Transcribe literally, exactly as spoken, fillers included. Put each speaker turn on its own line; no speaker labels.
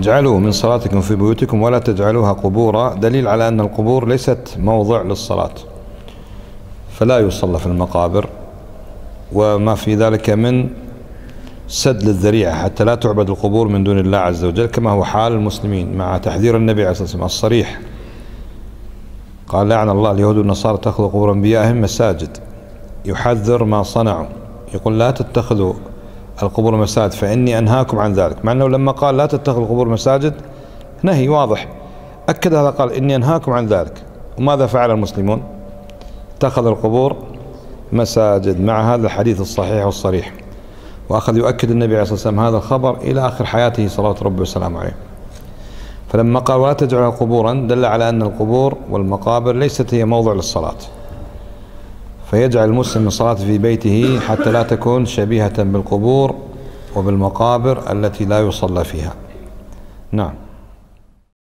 اجعلوا من صلاتكم في بيوتكم ولا تجعلوها قبورا، دليل على أن القبور ليست موضع للصلاة، فلا يصلى في المقابر، وما في ذلك من سد للذريعة حتى لا تعبد القبور من دون الله عز وجل، كما هو حال المسلمين مع تحذير النبي عليه الصلاة والسلام الصريح. قال لعن الله اليهود والنصارى اتخذوا قبور انبيائهم مساجد، يحذر ما صنعوا، يقول لا تتخذوا القبور مساجد فإني أنهاكم عن ذلك، مع أنه لما قال لا تتخذوا القبور مساجد نهي واضح، أكد هذا، قال إني أنهاكم عن ذلك. وماذا فعل المسلمون؟ اتخذوا القبور مساجد مع هذا الحديث الصحيح والصريح، وأخذ يؤكد النبي عليه الصلاة والسلام هذا الخبر إلى آخر حياته صلوات ربي وسلامه عليه. فلما قال ولا تجعلها قبورا دل على أن القبور والمقابر ليست هي موضع للصلاة، فيجعل المسلم صلاته في بيته حتى لا تكون شبيهة بالقبور وبالمقابر التي لا يصلى فيها. نعم.